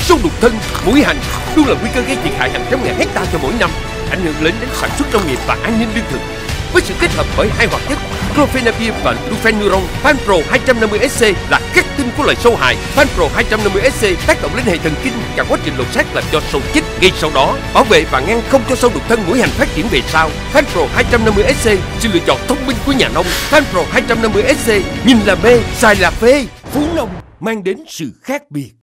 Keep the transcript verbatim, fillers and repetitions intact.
Sâu đục thân, muỗi hành luôn là nguy cơ gây thiệt hại hàng trăm ngàn hecta cho mỗi năm, ảnh hưởng lớn đến sản xuất nông nghiệp và an ninh lương thực. Với sự kết hợp bởi hai hoạt chất clofenavir và lufenuron, Fanpro hai trăm năm mươi ét xê là khắc tinh của loài sâu hại. Fanpro hai trăm năm mươi ét xê tác động lên hệ thần kinh, cả quá trình lột xác làm cho sâu chết ngay sau đó, bảo vệ và ngăn không cho sâu đục thân muỗi hành phát triển về sau. Fanpro hai trăm năm mươi ét xê, sự lựa chọn thông minh của nhà nông. Fanpro hai trăm năm mươi ét xê, nhìn là mê, xài là phê. Phú Nông mang đến sự khác biệt.